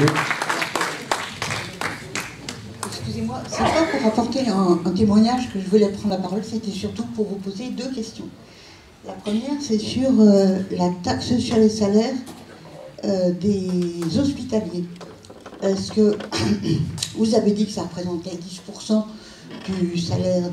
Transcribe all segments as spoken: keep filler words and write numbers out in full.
Excusez-moi, c'est pas pour apporter un, un témoignage que je voulais prendre la parole, c'était surtout pour vous poser deux questions. La première, c'est sur euh, la taxe sur les salaires euh, des hospitaliers. Est-ce que vous avez dit que ça représentait dix pour cent du salaire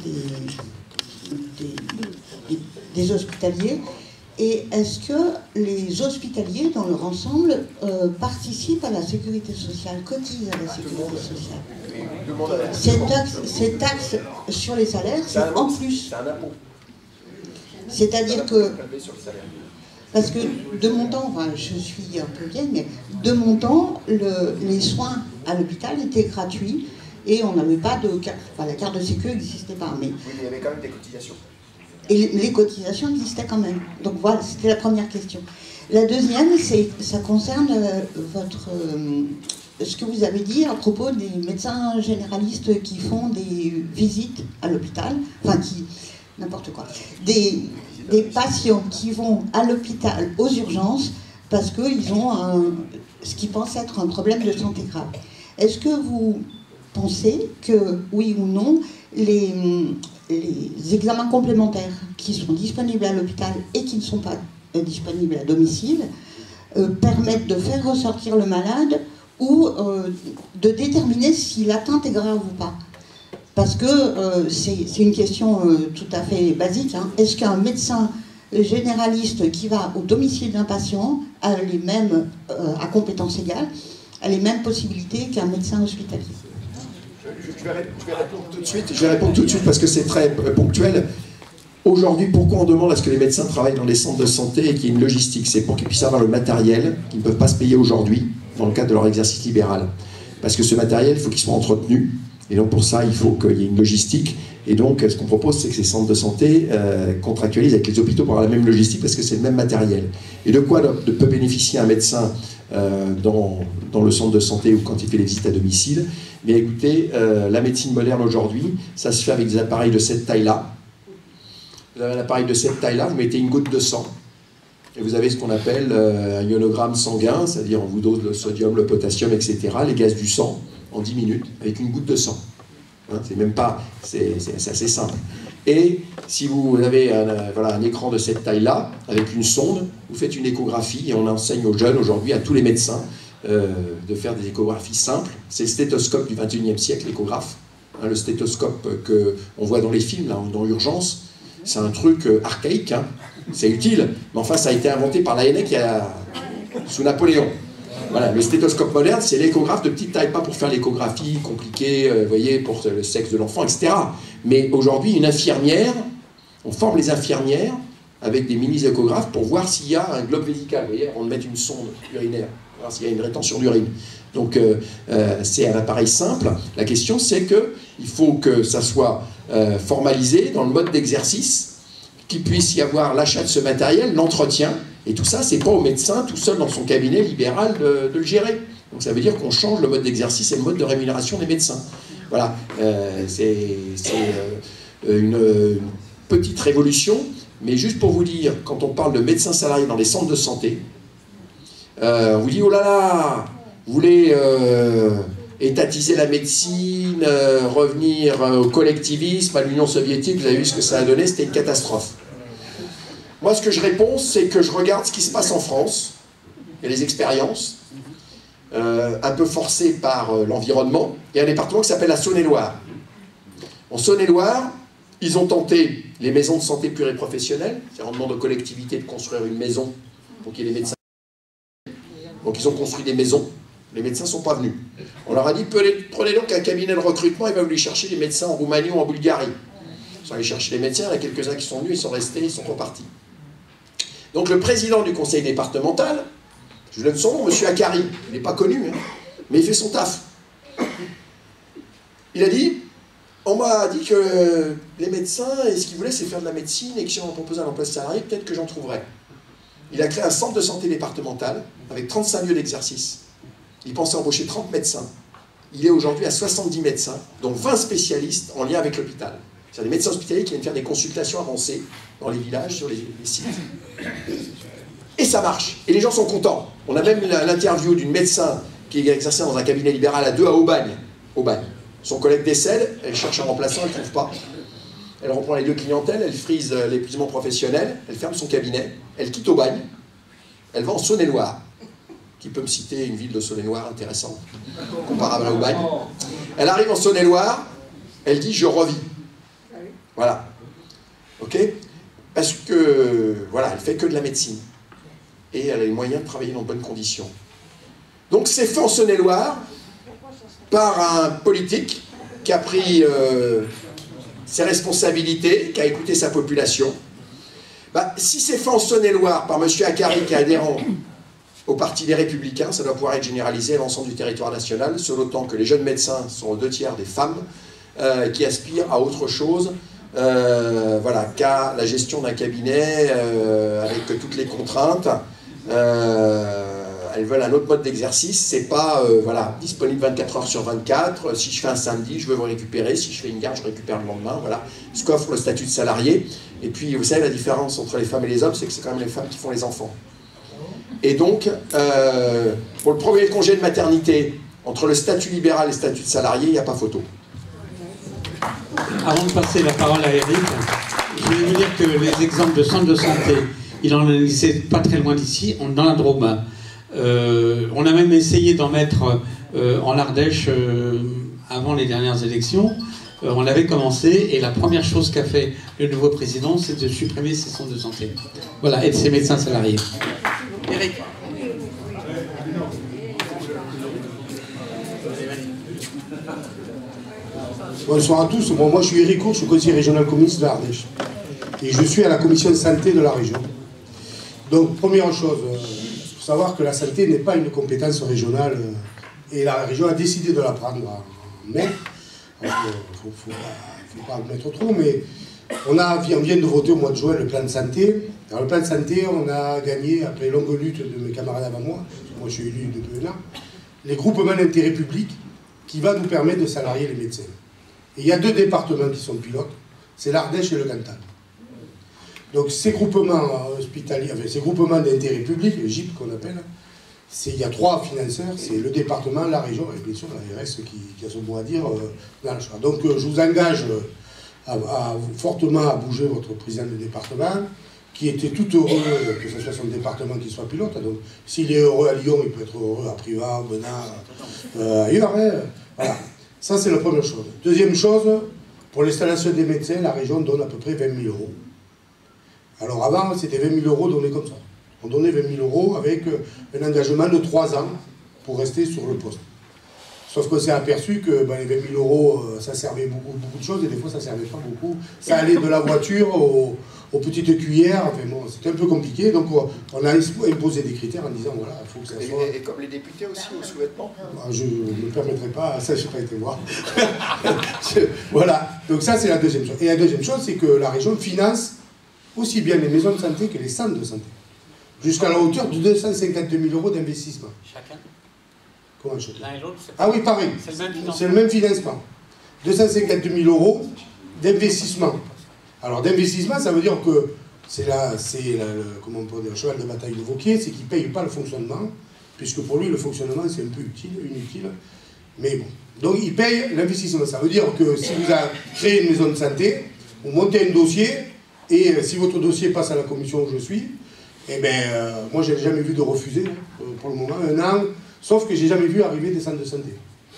des, des, des, des hospitaliers? Et est-ce que les hospitaliers, dans leur ensemble, euh, participent à la sécurité sociale, cotisent à la sécurité sociale? Cette taxe, cette taxe sur les salaires, c'est en plus. C'est un impôt. C'est-à-dire que, parce que de mon temps, enfin, je suis un peu vieille, mais de mon temps, le, les soins à l'hôpital étaient gratuits et on n'avait pas de carte, enfin la carte de sécu n'existait pas. Mais oui, il y avait quand même des cotisations. Et les, les cotisations existaient quand même. Donc voilà, c'était la première question. La deuxième, c'est, ça concerne euh, votre, euh, ce que vous avez dit à propos des médecins généralistes qui font des visites à l'hôpital, enfin qui... n'importe quoi, des, des patients qui vont à l'hôpital aux urgences parce qu'ils ont un, ce qu'ils pensent être un problème de santé grave. Est-ce que vous pensez que, oui ou non, les, les examens complémentaires qui sont disponibles à l'hôpital et qui ne sont pas euh, disponibles à domicile euh, permettent de faire ressortir le malade ou euh, de déterminer si l'atteinte est grave ou pas? Parce que euh, c'est une question euh, tout à fait basique. Hein. Est-ce qu'un médecin généraliste qui va au domicile d'un patient a les mêmes, euh, à compétences égales, a les mêmes possibilités qu'un médecin hospitalier? je, je, vais, je vais répondre tout de suite. Je vais répondre tout de suite parce que c'est très ponctuel. Aujourd'hui, pourquoi on demande à ce que les médecins travaillent dans les centres de santé et qu'il y ait une logistique? C'est pour qu'ils puissent avoir le matériel qu'ils ne peuvent pas se payer aujourd'hui dans le cadre de leur exercice libéral. Parce que ce matériel, il faut qu'il soit entretenu. Et donc pour ça, il faut qu'il y ait une logistique. Et donc ce qu'on propose, c'est que ces centres de santé euh, contractualisent avec les hôpitaux pour avoir la même logistique parce que c'est le même matériel. Et de quoi de, de peut bénéficier un médecin euh, dans, dans le centre de santé ou quand il fait les visites à domicile? Mais écoutez, euh, la médecine moderne aujourd'hui, ça se fait avec des appareils de cette taille-là. Vous avez un appareil de cette taille-là, vous mettez une goutte de sang. Et vous avez ce qu'on appelle euh, un ionogramme sanguin, c'est-à-dire on vous dose le sodium, le potassium, et cetera, les gaz du sang, en dix minutes, avec une goutte de sang. Hein, c'est même pas, c'est assez simple. Et si vous avez un, voilà, un écran de cette taille-là, avec une sonde, vous faites une échographie, et on enseigne aux jeunes aujourd'hui, à tous les médecins, euh, de faire des échographies simples. C'est le stéthoscope du vingt et unième siècle, l'échographe. Hein, le stéthoscope qu'on voit dans les films, là, dans Urgence, c'est un truc euh, archaïque, hein. C'est utile, mais enfin ça a été inventé par l'A N E C sous Napoléon. Voilà, le stéthoscope moderne, c'est l'échographe de petite taille, pas pour faire l'échographie compliquée, euh, vous voyez, pour le sexe de l'enfant, et cetera. Mais aujourd'hui, une infirmière, on forme les infirmières avec des mini-échographes pour voir s'il y a un globe vésical, vous voyez, on met une sonde urinaire, pour voir s'il y a une rétention d'urine. Donc euh, euh, c'est un appareil simple. La question, c'est qu'il faut que ça soit euh, formalisé dans le mode d'exercice, qu'il puisse y avoir l'achat de ce matériel, l'entretien, et tout ça, c'est pas au médecin tout seul dans son cabinet libéral de, de le gérer. Donc ça veut dire qu'on change le mode d'exercice et le mode de rémunération des médecins. Voilà, euh, c'est euh, une, une petite révolution, mais juste pour vous dire, quand on parle de médecins salariés dans les centres de santé, euh, on vous dit, oh là là, vous voulez euh, étatiser la médecine, euh, revenir euh, au collectivisme, à l'Union soviétique, vous avez vu ce que ça a donné, c'était une catastrophe. Moi, ce que je réponds, c'est que je regarde ce qui se passe en France, et les expériences, euh, un peu forcées par euh, l'environnement. Il y a un département qui s'appelle la Saône-et-Loire. En Saône-et-Loire, ils ont tenté les maisons de santé pluriprofessionnelles, c'est-à-dire on demande aux collectivités de construire une maison pour qu'il y ait des médecins. Donc ils ont construit des maisons, les médecins ne sont pas venus. On leur a dit, prenez donc un cabinet de recrutement, il va vous aller chercher des médecins en Roumanie ou en Bulgarie. Ils sont allés chercher les médecins, il y en a quelques-uns qui sont venus, ils sont restés, ils sont repartis. Donc le président du conseil départemental, je vous donne son nom, M. Akari, il n'est pas connu, hein, mais il fait son taf. Il a dit, on m'a dit que les médecins, et ce qu'ils voulaient, c'est faire de la médecine, et que si on proposait un emploi salarié, peut-être que j'en trouverais. Il a créé un centre de santé départemental, avec trente-cinq lieux d'exercice. Il pensait embaucher trente médecins. Il est aujourd'hui à soixante-dix médecins, dont vingt spécialistes en lien avec l'hôpital. C'est des médecins hospitaliers qui viennent faire des consultations avancées dans les villages, sur les, les sites. Et ça marche. Et les gens sont contents. On a même l'interview d'une médecin qui exerçait dans un cabinet libéral à deux à Aubagne. Aubagne. Son collègue décède, elle cherche un remplaçant, elle ne trouve pas. Elle reprend les deux clientèles, elle frise l'épuisement professionnel, elle ferme son cabinet, elle quitte Aubagne, elle va en Saône-et-Loire. Qui peut me citer une ville de Saône-et-Loire intéressante, comparable à Aubagne. Elle arrive en Saône-et-Loire, elle dit « je revis ». Voilà. Ok? Parce que, voilà, elle fait que de la médecine. Et elle a les moyens de travailler dans de bonnes conditions. Donc c'est fait en Saône-et-Loire par un politique qui a pris euh, ses responsabilités, qui a écouté sa population. Bah, si c'est fait en Saône-et-Loire par M. Akkari, qui est adhérent au Parti des Républicains, ça doit pouvoir être généralisé à l'ensemble du territoire national, selon autant que les jeunes médecins sont deux tiers des femmes euh, qui aspirent à autre chose, euh, voilà, qu'à la gestion d'un cabinet euh, avec toutes les contraintes. Euh, elles veulent un autre mode d'exercice, c'est pas euh, voilà, disponible vingt-quatre heures sur vingt-quatre, si je fais un samedi, je veux vous récupérer, si je fais une garde, je récupère le lendemain, voilà, ce qu'offre le statut de salarié. Et puis, vous savez, la différence entre les femmes et les hommes, c'est que c'est quand même les femmes qui font les enfants. Et donc, euh, pour le premier congé de maternité, entre le statut libéral et le statut de salarié, il n'y a pas photo. Avant de passer la parole à Eric, je voulais vous dire que les exemples de centres de santé, il en a laissé pas très loin d'ici, dans la Drôme. Euh, on a même essayé d'en mettre euh, en Ardèche euh, avant les dernières élections. Euh, on avait commencé et la première chose qu'a fait le nouveau président, c'est de supprimer ces centres de santé. Voilà, et de ces médecins salariés. Eric. Bonsoir à tous. Bon, moi, je suis Eric Cour, je suis conseiller régional communiste de l'Ardèche. Et je suis à la commission de santé de la région. Donc, première chose, il euh, faut savoir que la santé n'est pas une compétence régionale. Euh, et la région a décidé de la prendre en mai. Il ne faut, faut, faut pas le mettre trop, mais on, a, on vient de voter au mois de juin le plan de santé. Alors, le plan de santé, on a gagné, après longue lutte de mes camarades avant moi, moi je suis élu depuis un an, les groupements d'intérêt public qui va nous permettre de salarier les médecins. Et il y a deux départements qui sont pilotes, c'est l'Ardèche et le Cantal. Donc ces groupements hospitaliers, enfin, ces groupements d'intérêt public, le G I P qu'on appelle, il y a trois financeurs, c'est le département, la région et bien sûr la R S qui, qui a son mot à dire euh, dans le choix. Donc euh, je vous engage à, à, fortement à bouger votre président de département, qui était tout heureux que ce soit son département qui soit pilote. Donc s'il est heureux à Lyon, il peut être heureux à Privas, Benin, euh, ailleurs. Hein. Voilà. Ça c'est la première chose. Deuxième chose, pour l'installation des médecins, la région donne à peu près vingt mille euros. Alors avant, c'était vingt mille euros donnés comme ça. On donnait vingt mille euros avec un engagement de trois ans pour rester sur le poste. Sauf qu'on s'est aperçu que ben, les vingt mille euros, ça servait beaucoup, beaucoup de choses, et des fois ça ne servait pas beaucoup. Ça allait de la voiture aux, aux petites cuillères, enfin bon, c'était un peu compliqué, donc on a imposé des critères en disant voilà, il faut que ça soit... Et, et comme les députés aussi, au sous-vêtement? Je ne me permettrai pas, ça je n'ai pas été voir. je, voilà, donc ça c'est la deuxième chose. Et la deuxième chose, c'est que la région finance aussi bien les maisons de santé que les centres de santé. Jusqu'à la hauteur de deux cent cinquante mille euros d'investissement. Chacun? Comment chacun? L'un et l'autre? Ah oui, pareil. C'est le même financement. C'est le même financement. deux cent cinquante mille euros d'investissement. Alors d'investissement, ça veut dire que c'est la, c'est le, comment on peut dire, le cheval de bataille de Vauquier, c'est qu'il ne paye pas le fonctionnement, puisque pour lui, le fonctionnement, c'est un peu utile, inutile. Mais bon. Donc il paye l'investissement. Ça veut dire que si vous avez créé une maison de santé, vous montez un dossier, et si votre dossier passe à la commission où je suis, eh bien, euh, moi, je n'ai jamais vu de refuser, hein, pour le moment, un an, sauf que je n'ai jamais vu arriver des centres de santé.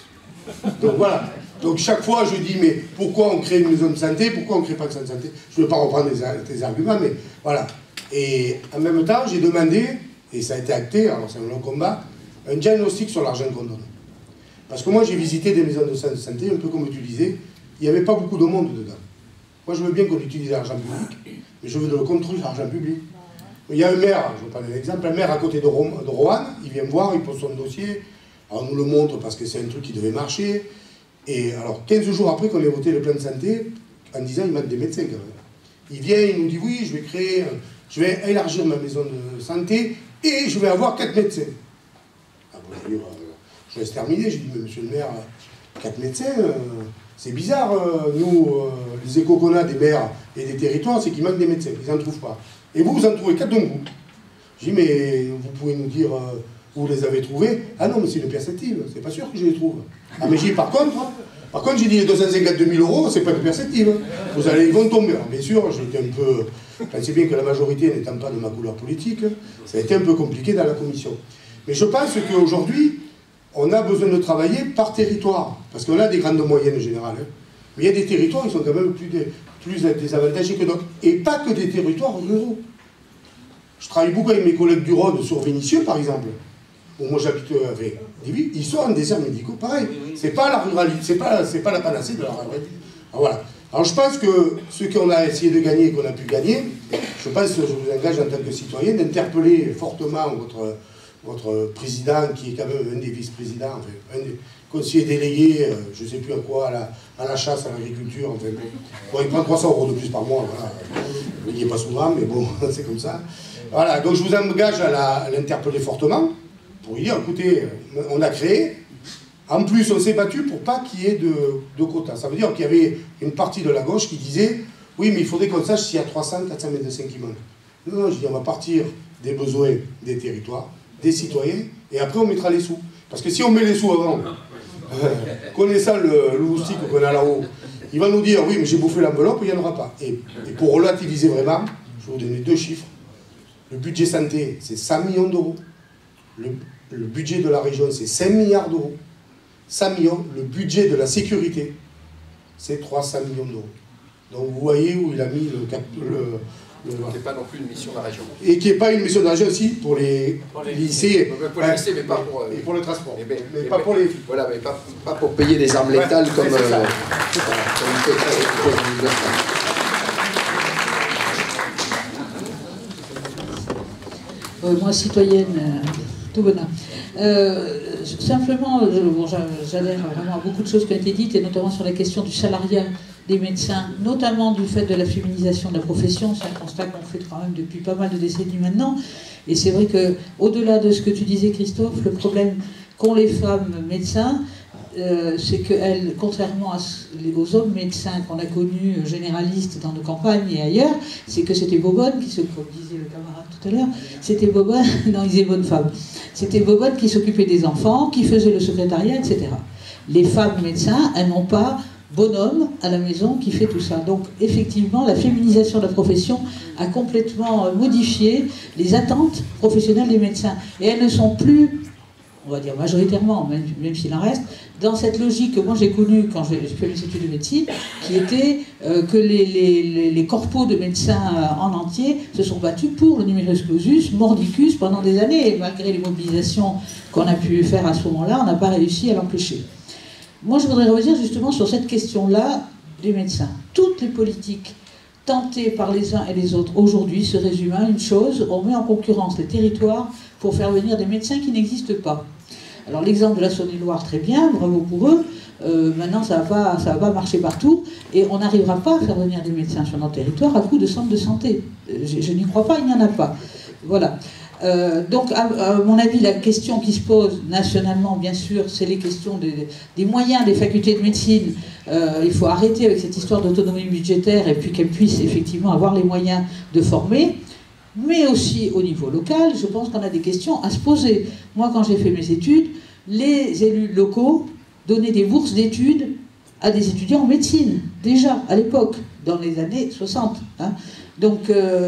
Donc voilà. Donc chaque fois, je dis, mais pourquoi on crée une maison de santé? Pourquoi on ne crée pas de centre de santé? Je ne veux pas reprendre tes arguments, mais voilà. Et en même temps, j'ai demandé, et ça a été acté, alors c'est un long combat, un diagnostic sur l'argent qu'on donne. Parce que moi, j'ai visité des maisons de santé, un peu comme tu disais, il n'y avait pas beaucoup de monde dedans. Moi, je veux bien qu'on utilise l'argent public, mais je veux de le contrôle de l'argent public. Il y a un maire, je vais prendre un exemple, un maire à côté de, Rom, de Roanne, il vient me voir, il pose son dossier, alors on nous le montre parce que c'est un truc qui devait marcher, et alors quinze jours après qu'on ait voté le plan de santé, en disant il manque des médecins quand même. Il vient, il nous dit oui, je vais créer, je vais élargir ma maison de santé, et je vais avoir quatre médecins. Ah bon, je laisse terminer, j'ai dit mais monsieur le maire, quatre médecins, euh, c'est bizarre, euh, nous, euh, les échos qu'on a des maires et des territoires, c'est qu'il manque des médecins, ils n'en trouvent pas. Et vous, vous en trouvez quatre d'un coup. Je dis, mais vous pouvez nous dire, euh, Vous les avez trouvés? Ah non, mais c'est une perspective, c'est pas sûr que je les trouve. Ah mais j'ai par contre, par contre j'ai dit les deux cent cinquante-deux mille euros, c'est pas une perspective. Vous allez, ils vont tomber. Alors, bien sûr, j'ai été un peu... Enfin, c'est bien que la majorité n'étant pas de ma couleur politique, ça a été un peu compliqué dans la commission. Mais je pense qu'aujourd'hui, on a besoin de travailler par territoire. Parce qu'on a des grandes moyennes générales. Hein. Mais il y a des territoires qui sont quand même plus, des, plus désavantagés que d'autres. Et pas que des territoires ruraux. Je travaille beaucoup avec mes collègues du Rhône sur Vénissieux, par exemple. Où moi j'habite avec des villes, ils sont en désert médicaux, pareil. C'est pas la ruralité, c'est pas, c'est pas la panacée de la ruralité. Alors voilà. Alors je pense que ce qu'on a essayé de gagner et qu'on a pu gagner, je pense que je vous engage en tant que citoyen d'interpeller fortement votre, votre président, qui est quand même un des vice-présidents, enfin, un des conseillers délégués, euh, je ne sais plus à quoi, à la, à la chasse, à l'agriculture, enfin, bon, il prend trois cents euros de plus par mois, voilà. Il n'y est pas souvent, mais bon, c'est comme ça. Voilà, donc je vous engage à l'interpeller fortement, pour lui dire, écoutez, on a créé, en plus on s'est battu pour pas qu'il y ait de, de quotas. Ça veut dire qu'il y avait une partie de la gauche qui disait, oui, mais il faudrait qu'on sache s'il y a trois cents, quatre cents médecins qui manquent. Non, non, je dis, on va partir des besoins des territoires, des citoyens, et après on mettra les sous. Parce que si on met les sous avant, euh, connaissant le loustic qu'on a là-haut, il va nous dire, oui, mais j'ai bouffé l'enveloppe, il n'y en aura pas. Et, et pour relativiser vraiment, je vais vous donner deux chiffres. Le budget santé, c'est cent millions d'euros. Le, le budget de la région, c'est cinq milliards d'euros. cent millions. Le budget de la sécurité, c'est trois cents millions d'euros. Donc vous voyez où il a mis le... le, le Ce n'est pas non plus une mission de la région. Et qui n'est pas une mission de la région aussi pour les, pour les lycées. Pour les lycées, mais pas pour... Et pour le transport. Mais, mais, mais mais pas mais, pour les... Voilà, mais pas, pas pour payer des armes létales ouais, comme... Euh, voilà, comme une fait Euh, moi, citoyenne, euh, tout bonheur. Euh, simplement, euh, bon, j'adhère vraiment à beaucoup de choses qui ont été dites, et notamment sur la question du salariat des médecins, notamment du fait de la féminisation de la profession. C'est un constat qu'on fait quand même depuis pas mal de décennies maintenant. Et c'est vrai qu'au-delà de ce que tu disais, Christophe, le problème qu'ont les femmes médecins, Euh, c'est qu'elles, contrairement à, aux hommes médecins qu'on a connus euh, généralistes dans nos campagnes et ailleurs, c'est que c'était Bobonne qui se, comme disait le camarade tout à l'heure, c'était Bobonne, non, il disait bonne femme, c'était Bobonne qui s'occupait des enfants, qui faisait le secrétariat, et cetera. Les femmes médecins, elles n'ont pas bonhomme à la maison qui fait tout ça. Donc effectivement, la féminisation de la profession a complètement modifié les attentes professionnelles des médecins. Et elles ne sont plus, on va dire majoritairement, même, même s'il en reste, dans cette logique que moi j'ai connue quand j'ai fait mes études de médecine, qui était euh, que les, les, les corpos de médecins euh, en entier se sont battus pour le numerus clausus mordicus pendant des années, et malgré les mobilisations qu'on a pu faire à ce moment-là, on n'a pas réussi à l'empêcher. Moi je voudrais revenir justement sur cette question-là des médecins. Toutes les politiques tentées par les uns et les autres aujourd'hui se résument à une chose: on met en concurrence les territoires pour faire venir des médecins qui n'existent pas. Alors l'exemple de la Saône-et-Loire, très bien, bravo pour eux. Euh, maintenant, ça ne va pas, ça va pas marcher partout, et on n'arrivera pas à faire venir des médecins sur notre territoire à coup de centres de santé. Je, je n'y crois pas, il n'y en a pas. Voilà. Euh, donc, à, à mon avis, la question qui se pose nationalement, bien sûr, c'est les questions des, des moyens des facultés de médecine. Euh, il faut arrêter avec cette histoire d'autonomie budgétaire, et puis qu'elles puissent effectivement avoir les moyens de former. Mais aussi au niveau local, je pense qu'on a des questions à se poser. Moi, quand j'ai fait mes études, les élus locaux donnaient des bourses d'études à des étudiants en médecine, déjà, à l'époque, dans les années soixante. Hein. Donc,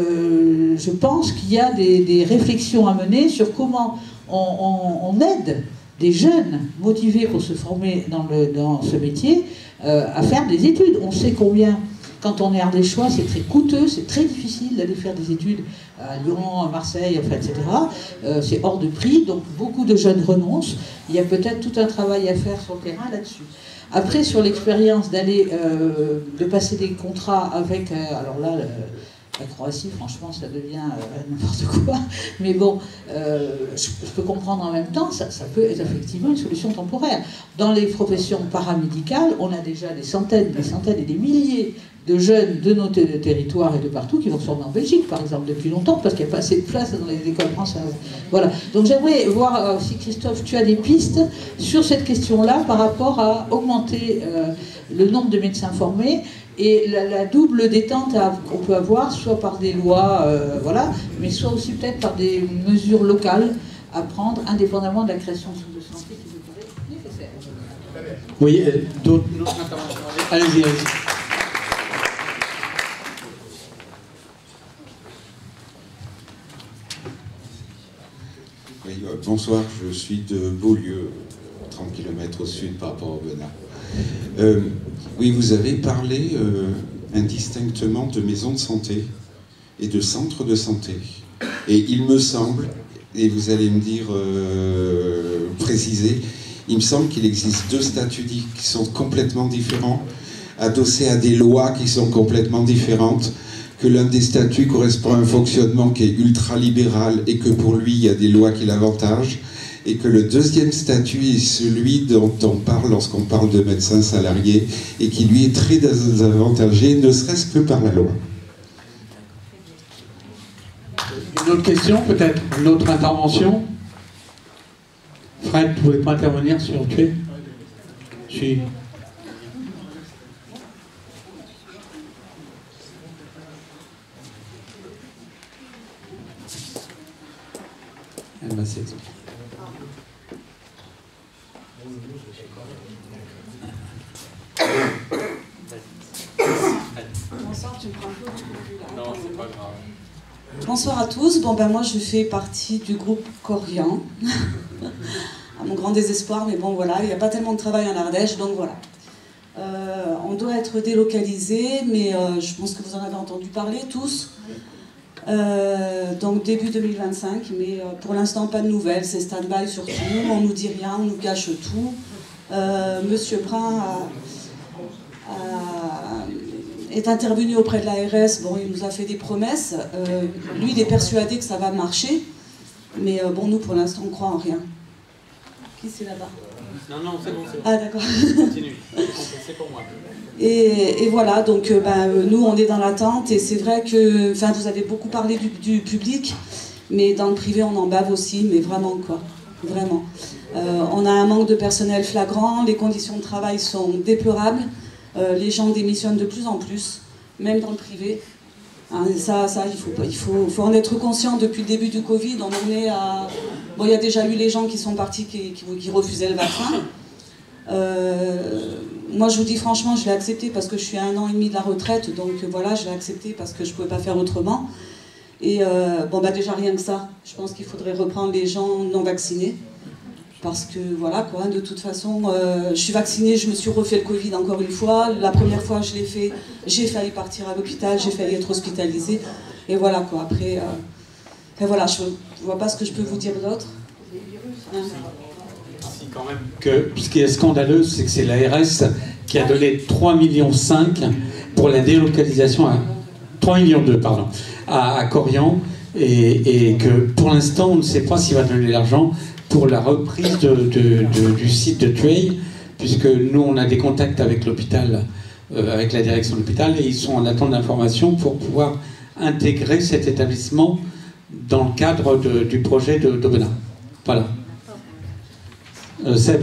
euh, je pense qu'il y a des, des réflexions à mener sur comment on, on, on aide des jeunes motivés pour se former dans, le, dans ce métier euh, à faire des études. On sait combien... Quand on est ardéchois, c'est très coûteux, c'est très difficile d'aller faire des études à Lyon, à Marseille, enfin, et cetera. Euh, c'est hors de prix, donc beaucoup de jeunes renoncent. Il y a peut-être tout un travail à faire sur le terrain là-dessus. Après, sur l'expérience d'aller, euh, de passer des contrats avec, euh, alors là, le, la Croatie, franchement, ça devient euh, n'importe quoi. Mais bon, euh, je, je peux comprendre en même temps, ça, ça peut être effectivement une solution temporaire. Dans les professions paramédicales, on a déjà des centaines, des centaines et des milliers de jeunes de nos ter territoires et de partout qui vont se former en Belgique, par exemple, depuis longtemps, parce qu'il n'y a pas assez de place dans les écoles françaises. Voilà. Donc j'aimerais voir euh, si, Christophe, tu as des pistes sur cette question-là par rapport à augmenter euh, le nombre de médecins formés et la, la double détente qu'on peut avoir, soit par des lois, euh, voilà, mais soit aussi peut-être par des mesures locales à prendre, indépendamment de la création de centres de santé qui nous paraît nécessaire. Oui, euh, d'autres interventions. Allez-y, allez-y. Oui, euh, bonsoir, je suis de Beaulieu, trente kilomètres au sud par rapport au Aubenas. Euh, oui, vous avez parlé euh, indistinctement de maisons de santé et de centres de santé. Et il me semble, et vous allez me dire, euh, préciser, il me semble qu'il existe deux statuts qui sont complètement différents, adossés à des lois qui sont complètement différentes, que l'un des statuts correspond à un fonctionnement qui est ultra-libéral et que pour lui, il y a des lois qui l'avantagent, et que le deuxième statut est celui dont on parle lorsqu'on parle de médecins salariés et qui lui est très désavantagé, ne serait-ce que par la loi. Une autre question, peut-être une autre intervention? Fred, vous ne pouvez pas intervenir sur le tuer? Si. Elle va s'expliquer. Bonsoir, tu me prends un peu de... Non, c'est pas grave. Bonsoir à tous. Bon, ben moi, je fais partie du groupe Corian. À mon grand désespoir, mais bon, voilà, il n'y a pas tellement de travail en Ardèche, donc voilà. Euh, on doit être délocalisé, mais euh, je pense que vous en avez entendu parler tous. Euh, donc début deux mille vingt-cinq, mais euh, pour l'instant, pas de nouvelles. C'est stand-by sur tout. On nous dit rien, on nous cache tout. Euh, Monsieur Brun a... a est intervenu auprès de l'A R S, bon, il nous a fait des promesses. Euh, lui, il est persuadé que ça va marcher, mais euh, bon, nous, pour l'instant, on croit en rien. Qui c'est là-bas? Non, non, c'est bon, c'est bon. Ah, d'accord. Continue, c'est pour moi. Et, et voilà, donc euh, ben, euh, nous, on est dans l'attente, et c'est vrai que, enfin, vous avez beaucoup parlé du, du public, mais dans le privé, on en bave aussi, mais vraiment, quoi, vraiment. Euh, on a un manque de personnel flagrant, les conditions de travail sont déplorables. Euh, les gens démissionnent de plus en plus, même dans le privé. Hein, ça, ça, il faut, il faut, faut en être conscient. Depuis le début du Covid, on en est à... Bon, il y a déjà eu les gens qui sont partis, qui, qui, qui refusaient le vaccin. Euh, moi, je vous dis franchement, je l'ai accepté parce que je suis à un an et demi de la retraite. Donc voilà, je l'ai accepté parce que je ne pouvais pas faire autrement. Et euh, bon, bah déjà rien que ça, je pense qu'il faudrait reprendre les gens non vaccinés. Parce que voilà quoi, de toute façon, euh, je suis vaccinée, je me suis refait le Covid encore une fois. La première fois je l'ai fait, j'ai failli partir à l'hôpital, j'ai failli être hospitalisée. Et voilà quoi, après, euh, et voilà, je ne vois pas ce que je peux vous dire d'autre. Hein? Si, quand même. Que, ce qui est scandaleux, c'est que c'est l'A R S qui a donné trois virgule cinq millions pour la délocalisation, à, trois virgule deux millions, pardon, à, à Corian, et, et que pour l'instant, on ne sait pas s'il va donner l'argent pour la reprise de, de, de, du site de Tueil, puisque nous, on a des contacts avec l'hôpital, euh, avec la direction de l'hôpital, et ils sont en attente d'informations pour pouvoir intégrer cet établissement dans le cadre de, du projet de d'Aubenas. Voilà. Euh, Seb.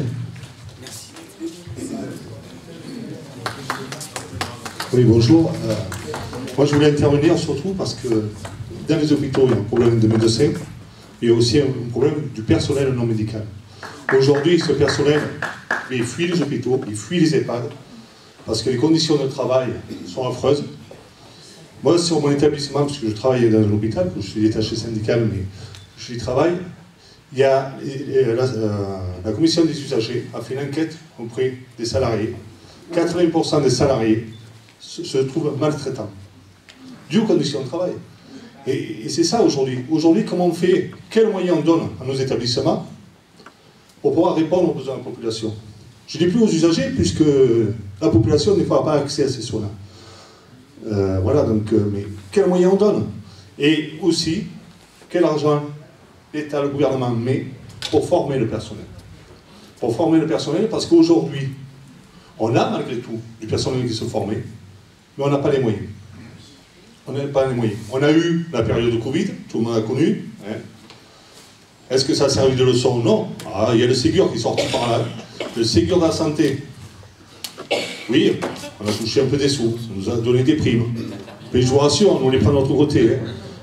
Oui, bonjour. Euh, moi, je voulais intervenir surtout parce que dans les hôpitaux, il y a un problème de médecins. Il y a aussi un problème du personnel non médical. Aujourd'hui, ce personnel, il fuit les hôpitaux, il fuit les EHPAD, parce que les conditions de travail sont affreuses. Moi, sur mon établissement, parce que je travaille dans un hôpital, je suis détaché syndical, mais je y travaille, il y a, la, la commission des usagers a fait une enquête auprès des salariés. quatre-vingts pour cent des salariés se, se trouvent maltraitants, dû aux conditions de travail. Et, et c'est ça aujourd'hui. Aujourd'hui, comment on fait, quels moyens on donne à nos établissements pour pouvoir répondre aux besoins de la population? Je ne dis plus aux usagers, puisque la population n'est pas accès à ces soins-là. Euh, voilà, donc, euh, mais quels moyens on donne? Et aussi, quel argent l'État, le gouvernement met pour former le personnel? Pour former le personnel, parce qu'aujourd'hui, on a malgré tout du personnel qui se formait, mais on n'a pas les moyens. On n'a pas les moyens. On a eu la période de Covid, tout le monde a connu. Hein. Est-ce que ça a servi de leçon? Non. Ah, il y a le Ségur qui sort par là. Le Ségur de la santé. Oui, on a touché un peu des sous, ça nous a donné des primes. Mais je vous rassure, on ne les prend de notre côté. Hein.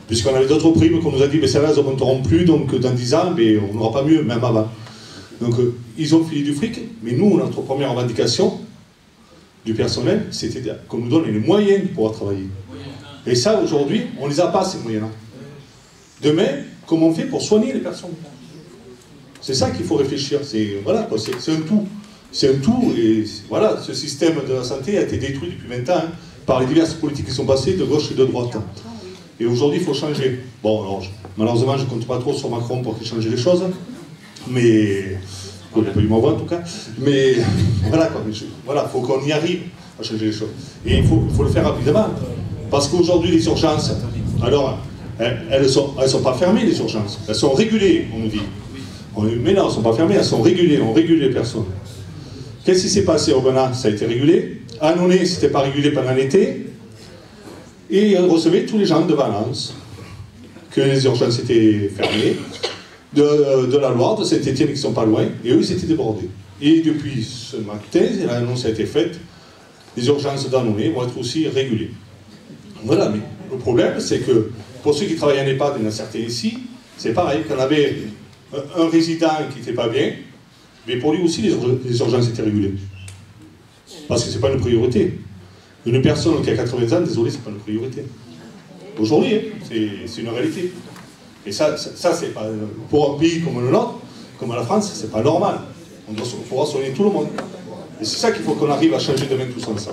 Puisqu'on avait d'autres primes qu'on nous a dit, mais celles-là, elles ne monteront plus, donc dans dix ans, mais on n'aura pas mieux, même avant. Donc euh, ils ont filé du fric, mais nous, notre première revendication du personnel, c'était qu'on nous donne les moyens de pouvoir travailler. Et ça, aujourd'hui, on ne les a pas, ces moyens-là. Demain, comment on fait pour soigner les personnes? C'est ça qu'il faut réfléchir. C'est voilà, c'est un tout. C'est un tout. Et voilà, ce système de la santé a été détruit depuis vingt ans hein, par les diverses politiques qui sont passées de gauche et de droite. Et aujourd'hui, il faut changer. Bon, alors, je, malheureusement, je ne compte pas trop sur Macron pour qu'il change les choses. Mais... il n'a pas eu ma voix en tout cas. Mais voilà, quoi. Il voilà, faut qu'on y arrive à changer les choses. Et il faut, il faut le faire rapidement. Parce qu'aujourd'hui, les urgences, alors, elles ne sont, elles sont pas fermées, les urgences. Elles sont régulées, on nous dit. On, mais non, elles ne sont pas fermées, elles sont régulées. On régule les personnes. Qu'est-ce qui s'est passé au Aubenas? Ça a été régulé. À Annonay, ce n'était pas régulé pendant l'été. Et ils recevaient tous les gens de Valence, que les urgences étaient fermées, de, de la Loire, de Saint-Étienne qui ne sont pas loin, et eux, ils étaient débordés. Et depuis ce matin, l'annonce a été faite, les urgences d'Annonay vont être aussi régulées. Voilà, mais le problème, c'est que pour ceux qui travaillent en EHPAD, il y en a certains ici, c'est pareil, qu'on avait un, un résident qui n'était pas bien, mais pour lui aussi, les, les urgences étaient régulées. Parce que ce n'est pas une priorité. Une personne qui a quatre-vingts ans, désolé, ce n'est pas une priorité. Aujourd'hui, hein, c'est une réalité. Et ça, ça, ça c'est pas, pour un pays comme le nôtre, comme la France, c'est pas normal. On doit pouvoir soigner tout le monde. Et c'est ça qu'il faut qu'on arrive à changer demain tous ensemble.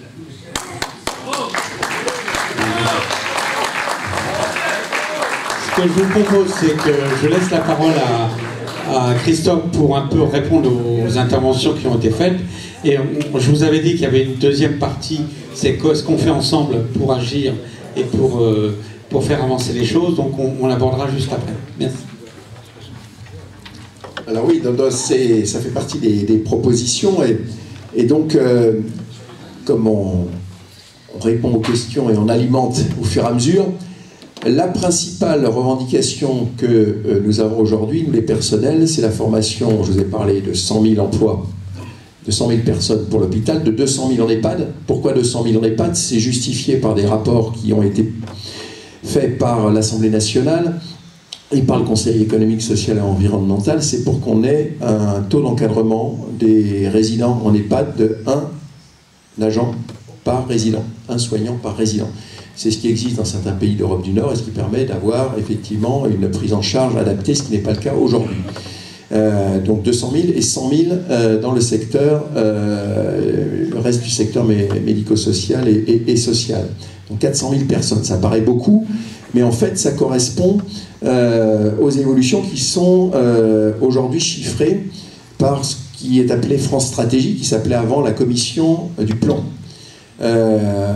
Ce que je vous propose, c'est que je laisse la parole à, à Christophe pour un peu répondre aux interventions qui ont été faites. Et on, je vous avais dit qu'il y avait une deuxième partie, c'est ce qu'on fait ensemble pour agir et pour, euh, pour faire avancer les choses. Donc on, on l'abordera juste après. Merci. Alors oui, ça fait partie des, des propositions. Et, et donc, euh, comme on, on répond aux questions et on alimente au fur et à mesure, la principale revendication que euh, nous avons aujourd'hui, nous les personnels, c'est la formation. Je vous ai parlé de cent mille emplois, de cent mille personnes pour l'hôpital, de deux cent mille en EHPAD. Pourquoi deux cent mille en EHPAD? C'est justifié par des rapports qui ont été faits par l'Assemblée nationale et par le Conseil économique, social et environnemental. C'est pour qu'on ait un taux d'encadrement des résidents en EHPAD de un agent par résident, un soignant par résident. C'est ce qui existe dans certains pays d'Europe du Nord et ce qui permet d'avoir effectivement une prise en charge adaptée, ce qui n'est pas le cas aujourd'hui. Euh, donc deux cent mille et cent mille euh, dans le secteur, euh, le reste du secteur médico-social et, et, et social. Donc quatre cent mille personnes, ça paraît beaucoup, mais en fait ça correspond euh, aux évolutions qui sont euh, aujourd'hui chiffrées par ce qui est appelé France Stratégie, qui s'appelait avant la commission euh, du plan. Euh,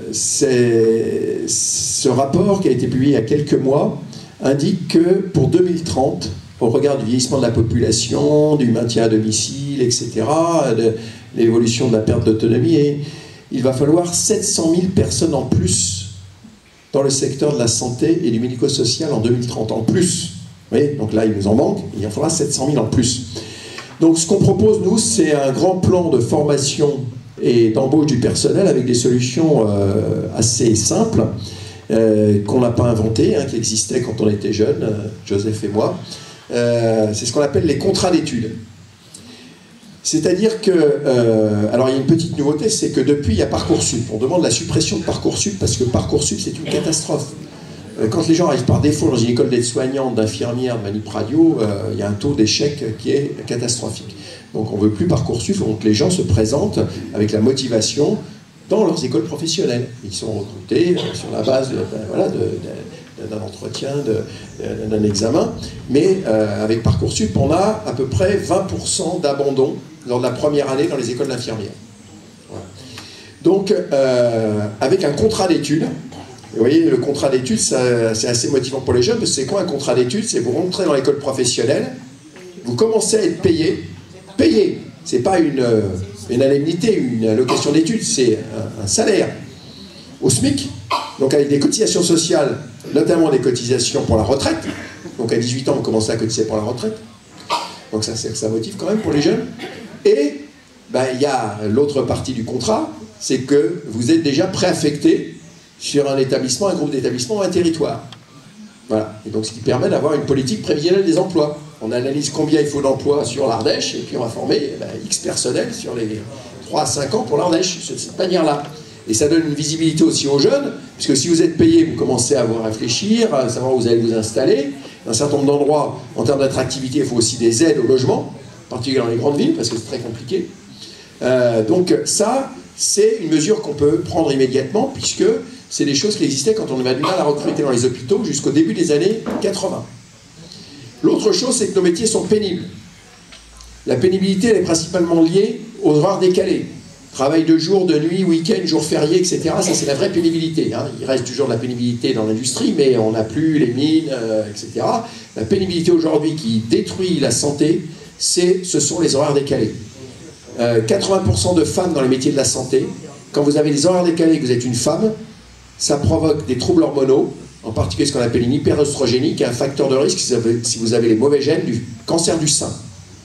ce rapport qui a été publié il y a quelques mois indique que pour deux mille trente, au regard du vieillissement de la population, du maintien à domicile, et cetera, de l'évolution de la perte d'autonomie, il va falloir sept cent mille personnes en plus dans le secteur de la santé et du médico-social en deux mille trente, en plus. Vous voyez, donc là, il nous en manque, il en faudra sept cent mille en plus. Donc ce qu'on propose, nous, c'est un grand plan de formation et d'embauche du personnel avec des solutions euh, assez simples, euh, qu'on n'a pas inventées, hein, qui existaient quand on était jeunes, euh, Joseph et moi. Euh, c'est ce qu'on appelle les contrats d'études. C'est-à-dire que, euh, alors il y a une petite nouveauté, c'est que depuis il y a Parcoursup. On demande la suppression de Parcoursup parce que Parcoursup c'est une catastrophe. Euh, quand les gens arrivent par défaut dans une école d'aide-soignante, d'infirmière, de manip radio, euh, il y a un taux d'échec qui est catastrophique. Donc on ne veut plus Parcoursup, donc les gens se présentent avec la motivation dans leurs écoles professionnelles. Ils sont recrutés sur la base de, voilà, de, de, d'un entretien, d'un examen, mais euh, avec Parcoursup, on a à peu près vingt pour cent d'abandon lors de la première année dans les écoles d'infirmières. Voilà. Donc, euh, avec un contrat d'études, vous voyez, le contrat d'études, c'est assez motivant pour les jeunes, parce que c'est quoi un contrat d'études? C'est vous rentrez dans l'école professionnelle, vous commencez à être payé, payé, c'est pas une, une indemnité, une allocation d'études, c'est un, un salaire au SMIC, donc avec des cotisations sociales, notamment des cotisations pour la retraite. Donc à dix-huit ans, on commence à cotiser pour la retraite. Donc ça, ça motive quand même pour les jeunes. Et ben, il y a l'autre partie du contrat, c'est que vous êtes déjà préaffecté sur un établissement, un groupe d'établissements, un territoire. Voilà. Et donc ce qui permet d'avoir une politique prévisionnelle des emplois. On analyse combien il faut d'emplois sur l'Ardèche, et puis on va former eh ben, X personnel sur les trois à cinq ans pour l'Ardèche, de cette manière-là. Et ça donne une visibilité aussi aux jeunes, puisque si vous êtes payé, vous commencez à vous réfléchir, à savoir où vous allez vous installer. Dans un certain nombre d'endroits, en termes d'attractivité, il faut aussi des aides au logement, particulièrement dans les grandes villes, parce que c'est très compliqué. Euh, donc ça, c'est une mesure qu'on peut prendre immédiatement, puisque c'est des choses qui existaient quand on avait du mal à recruter dans les hôpitaux jusqu'au début des années quatre-vingt. L'autre chose, c'est que nos métiers sont pénibles. La pénibilité, elle est principalement liée aux horaires décalés. Travail de jour, de nuit, week-end, jours fériés, et cetera. Ça, c'est la vraie pénibilité. Hein. Il reste toujours de la pénibilité dans l'industrie, mais on n'a plus les mines, euh, et cetera. La pénibilité aujourd'hui qui détruit la santé, c'est, ce sont les horaires décalés. Euh, quatre-vingts pour cent de femmes dans les métiers de la santé, quand vous avez des horaires décalés et que vous êtes une femme, ça provoque des troubles hormonaux, en particulier ce qu'on appelle une hyperœstrogénie, qui est un facteur de risque si vous avez, si vous avez les mauvais gènes du cancer du sein.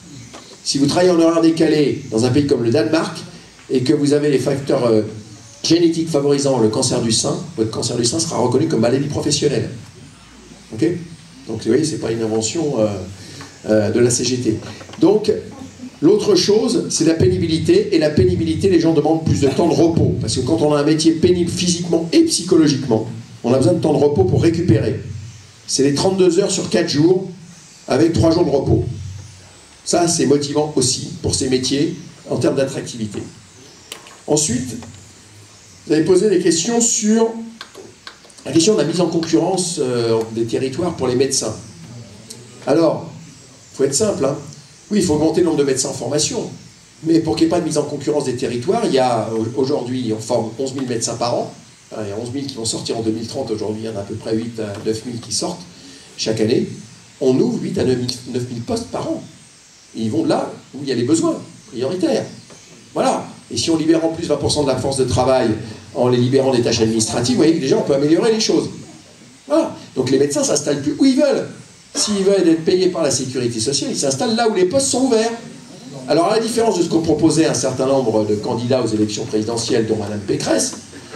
Si vous travaillez en horaire décalé dans un pays comme le Danemark, et que vous avez les facteurs euh, génétiques favorisant le cancer du sein, votre cancer du sein sera reconnu comme maladie professionnelle. Ok? Donc vous voyez, ce n'est pas une invention euh, euh, de la C G T. Donc, l'autre chose, c'est la pénibilité, et la pénibilité, les gens demandent plus de temps de repos, parce que quand on a un métier pénible physiquement et psychologiquement, on a besoin de temps de repos pour récupérer. C'est les trente-deux heures sur quatre jours, avec trois jours de repos. Ça, c'est motivant aussi pour ces métiers, en termes d'attractivité. Ensuite, vous avez posé des questions sur la question de la mise en concurrence euh, des territoires pour les médecins. Alors, il faut être simple, hein. Oui, il faut augmenter le nombre de médecins en formation, mais pour qu'il n'y ait pas de mise en concurrence des territoires, il y a aujourd'hui, on forme onze mille médecins par an, il y a onze mille qui vont sortir en deux mille trente, aujourd'hui il y en a à peu près huit à neuf mille qui sortent chaque année. On ouvre huit à neuf mille postes par an. Et ils vont de là où il y a les besoins prioritaires. Voilà. Et si on libère en plus vingt pour cent de la force de travail en les libérant des tâches administratives, vous voyez que déjà on peut améliorer les choses. Voilà. Donc les médecins ne s'installent plus où ils veulent. S'ils veulent être payés par la sécurité sociale, ils s'installent là où les postes sont ouverts. Alors à la différence de ce qu'ont proposé un certain nombre de candidats aux élections présidentielles, dont Madame Pécresse,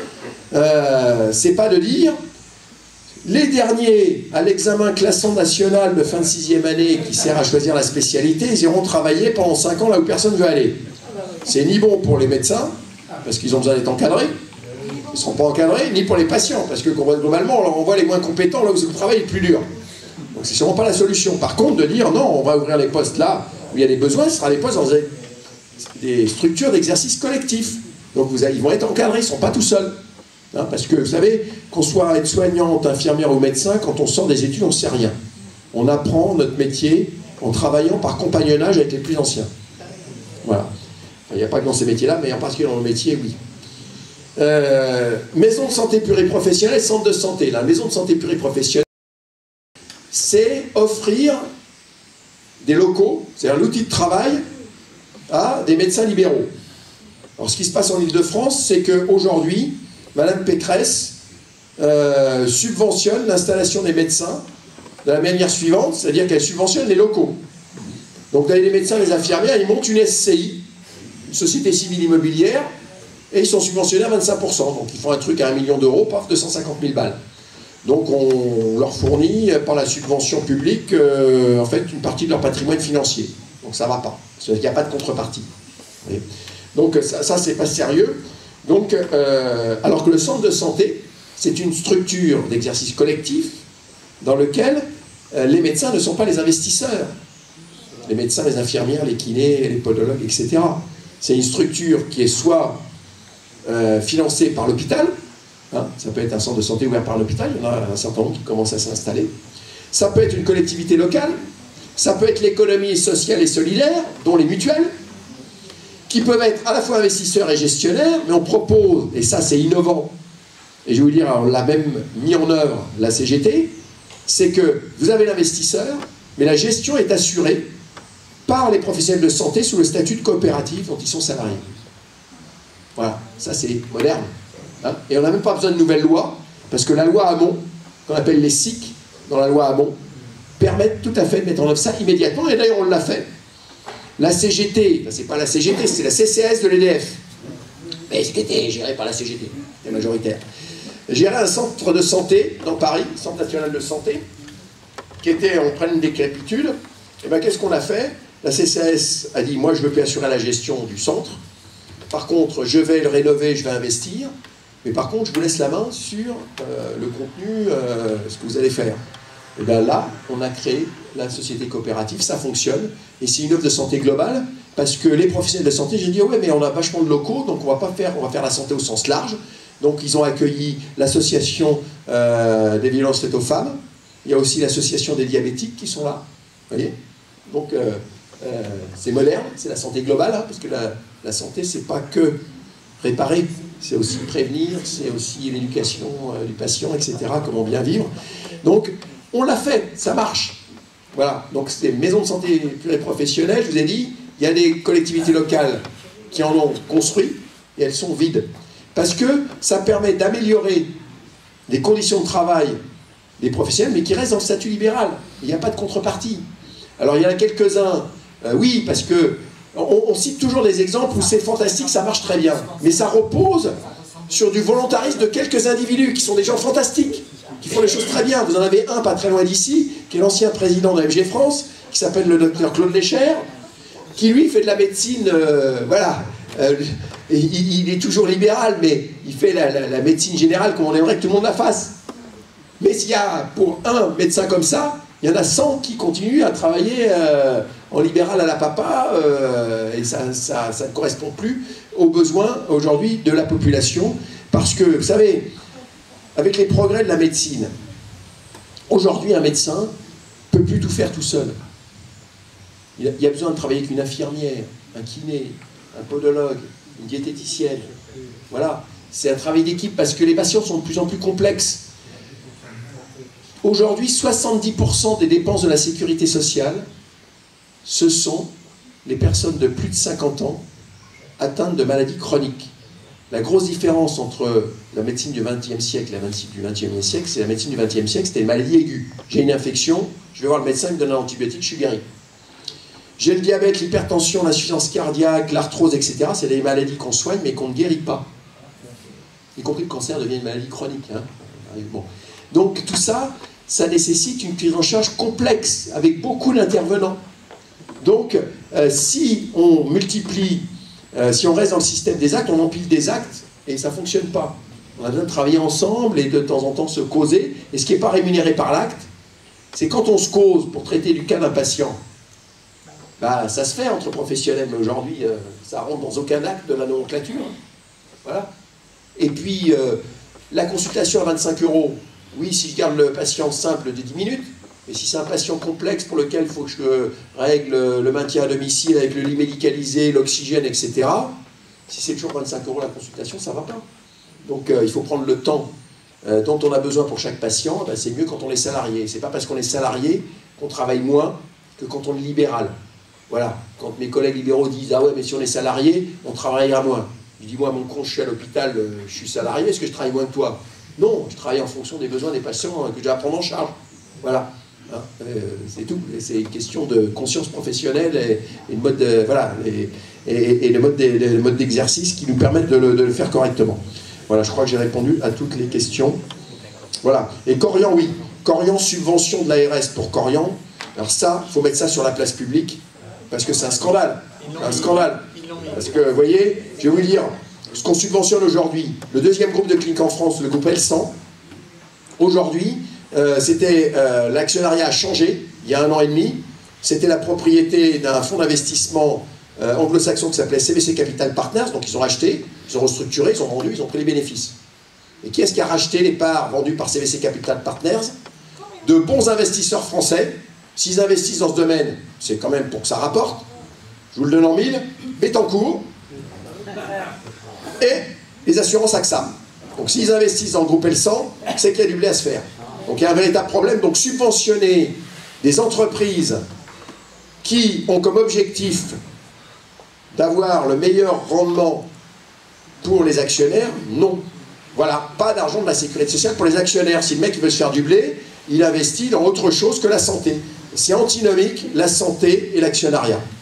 euh, c'est pas de dire les derniers à l'examen classant national de fin de sixième année qui sert à choisir la spécialité, ils iront travailler pendant cinq ans là où personne ne veut aller. C'est ni bon pour les médecins, parce qu'ils ont besoin d'être encadrés, ils ne seront pas encadrés, ni pour les patients, parce que globalement on leur envoie les moins compétents là où le travail est le plus dur. Donc c'est sûrement pas la solution. Par contre, de dire non, on va ouvrir les postes là où il y a des besoins, ce sera des postes dans des structures d'exercice collectif. Donc vous allez, ils vont être encadrés, ils ne seront pas tout seuls. Hein, parce que vous savez, qu'on soit aide-soignante, infirmière ou médecin, quand on sort des études, on ne sait rien. On apprend notre métier en travaillant par compagnonnage avec les plus anciens. Voilà. Il n'y a pas que dans ces métiers-là, mais en particulier dans le métier, oui. Euh, maison de santé pluriprofessionnelle, centre de santé. La maison de santé pluriprofessionnelle, c'est offrir des locaux, c'est-à-dire l'outil de travail, à des médecins libéraux. Alors ce qui se passe en Ile-de-France, c'est qu'aujourd'hui, Madame Pécresse euh, subventionne l'installation des médecins de la manière suivante, c'est-à-dire qu'elle subventionne les locaux. Donc les médecins, les infirmières, ils montent une S C I, une société civile immobilière, et ils sont subventionnés à vingt-cinq pour cent. Donc ils font un truc à un million d'euros, paf, deux cent cinquante mille balles. Donc on leur fournit par la subvention publique euh, en fait une partie de leur patrimoine financier. Donc ça ne va pas, parce qu'il n'y a pas de contrepartie. Voyez. Donc ça, ça c'est pas sérieux. Donc, euh, alors que le centre de santé, c'est une structure d'exercice collectif dans lequel euh, les médecins ne sont pas les investisseurs. Les médecins, les infirmières, les kinés, les podologues, et cetera. C'est une structure qui est soit euh, financée par l'hôpital, hein, ça peut être un centre de santé ouvert par l'hôpital, il y en a un certain nombre qui commencent à s'installer. Ça peut être une collectivité locale, ça peut être l'économie sociale et solidaire, dont les mutuelles, qui peuvent être à la fois investisseurs et gestionnaires, mais on propose, et ça c'est innovant, et je vais vous dire, on l'a même mis en œuvre, la C G T, c'est que vous avez l'investisseur, mais la gestion est assurée par les professionnels de santé sous le statut de coopérative dont ils sont salariés. Voilà, ça c'est moderne. Hein, et on n'a même pas besoin de nouvelles lois, parce que la loi Hamon, qu'on appelle les S I C, dans la loi Hamon, permettent tout à fait de mettre en œuvre ça immédiatement, et d'ailleurs on l'a fait. La C G T, c'est pas la C G T, c'est la C C S de l'E D F. Mais c'était géré par la C G T, c'est majoritaire. Gérait un centre de santé dans Paris, centre national de santé, qui était en pleine décrépitude, et ben qu'est-ce qu'on a fait? La C C A S a dit, moi je veux plus assurer la gestion du centre, par contre je vais le rénover, je vais investir, mais par contre je vous laisse la main sur euh, le contenu, euh, ce que vous allez faire. Et bien là, on a créé la société coopérative, ça fonctionne, et c'est une offre de santé globale, parce que les professionnels de santé, j'ai dit, ouais, mais on a vachement de locaux, donc on va pas faire, on va faire la santé au sens large. Donc ils ont accueilli l'association euh, des violences faites aux femmes, il y a aussi l'association des diabétiques qui sont là, vous voyez. Donc euh, euh, c'est moderne, c'est la santé globale, hein, parce que la, la santé, c'est pas que réparer, c'est aussi prévenir, c'est aussi l'éducation euh, du patient, et cetera, comment bien vivre. Donc, on l'a fait, ça marche. Voilà, donc c'est des maisons de santé pluriprofessionnelles, je vous ai dit, il y a des collectivités locales qui en ont construit, et elles sont vides. Parce que ça permet d'améliorer les conditions de travail des professionnels, mais qui restent dans le statut libéral. Il n'y a pas de contrepartie. Alors il y en a quelques-uns, euh, oui, parce que on, on cite toujours des exemples où c'est fantastique, ça marche très bien. Mais ça repose sur du volontarisme de quelques individus qui sont des gens fantastiques, qui font les choses très bien. Vous en avez un pas très loin d'ici, qui est l'ancien président de la F G France, qui s'appelle le docteur Claude Lécher, qui lui fait de la médecine, euh, voilà, euh, il, il est toujours libéral, mais il fait la, la, la médecine générale comme on aimerait que tout le monde la fasse. Mais s'il y a pour un médecin comme ça, il y en a cent qui continuent à travailler euh, en libéral à la papa, euh, et ça, ça, ça ne correspond plus aux besoins aujourd'hui de la population, parce que, vous savez, avec les progrès de la médecine, aujourd'hui un médecin ne peut plus tout faire tout seul. Il y a besoin de travailler avec une infirmière, un kiné, un podologue, une diététicienne. Voilà, c'est un travail d'équipe parce que les patients sont de plus en plus complexes. Aujourd'hui, soixante-dix pour cent des dépenses de la sécurité sociale, ce sont les personnes de plus de cinquante ans atteintes de maladies chroniques. La grosse différence entre la médecine du vingtième siècle et la médecine du vingt et unième siècle, c'est la médecine du vingtième siècle, c'était une maladie aiguë. J'ai une infection, je vais voir le médecin, il me donne un antibiotique, je suis guéri. J'ai le diabète, l'hypertension, l'insuffisance cardiaque, l'arthrose, et cetera. C'est des maladies qu'on soigne mais qu'on ne guérit pas. Y compris le cancer devient une maladie chronique. Hein. Bon. Donc tout ça, ça nécessite une prise en charge complexe, avec beaucoup d'intervenants. Donc euh, si on multiplie, euh, si on reste dans le système des actes, on empile des actes et ça ne fonctionne pas. On a besoin de travailler ensemble et de temps en temps se causer. Et ce qui n'est pas rémunéré par l'acte, c'est quand on se cause pour traiter du cas d'un patient. Bah, ça se fait entre professionnels, mais aujourd'hui, euh, ça rentre dans aucun acte de la nomenclature. Voilà. Et puis, euh, la consultation à vingt-cinq euros, oui, si je garde le patient simple de dix minutes, mais si c'est un patient complexe pour lequel il faut que je règle le maintien à domicile avec le lit médicalisé, l'oxygène, et cetera, si c'est toujours vingt-cinq euros la consultation, ça ne va pas. Donc, euh, il faut prendre le temps euh, dont on a besoin pour chaque patient. Ben, c'est mieux quand on est salarié. C'est pas parce qu'on est salarié qu'on travaille moins que quand on est libéral. Voilà, quand mes collègues libéraux disent « Ah ouais, mais si on est salarié, on travaillera moins ». Je dis « Moi, mon con, je suis à l'hôpital, euh, je suis salarié, est-ce que je travaille moins que toi ?» Non, je travaille en fonction des besoins des patients hein, que j'ai à prendre en charge. Voilà, hein, euh, c'est tout. C'est une question de conscience professionnelle et, et, de mode de, voilà, et, et, et le mode de, le mode d'exercice qui nous permettent de le, de le faire correctement. Voilà, je crois que j'ai répondu à toutes les questions. Voilà, et Corian, oui. Corian, subvention de l'A R S pour Corian. Alors ça, il faut mettre ça sur la place publique. Parce que c'est un scandale, un scandale. Parce que, vous voyez, je vais vous dire, ce qu'on subventionne aujourd'hui, le deuxième groupe de cliniques en France, le groupe L cent, aujourd'hui, euh, c'était, euh, l'actionnariat a changé, il y a un an et demi, c'était la propriété d'un fonds d'investissement euh, anglo-saxon qui s'appelait C V C Capital Partners, donc ils ont racheté, ils ont restructuré, ils ont vendu, ils ont pris les bénéfices. Et qui est-ce qui a racheté les parts vendues par C V C Capital Partners? De bons investisseurs français. S'ils investissent dans ce domaine, c'est quand même pour que ça rapporte. Je vous le donne en mille. Bettencourt et les assurances A X A. Donc s'ils investissent dans le groupe L cent, c'est qu'il y a du blé à se faire. Donc il y a un véritable problème. Donc subventionner des entreprises qui ont comme objectif d'avoir le meilleur rendement pour les actionnaires, non. Voilà, pas d'argent de la sécurité sociale pour les actionnaires. Si le mec veut se faire du blé, il investit dans autre chose que la santé. C'est antinomique, la santé et l'actionnariat.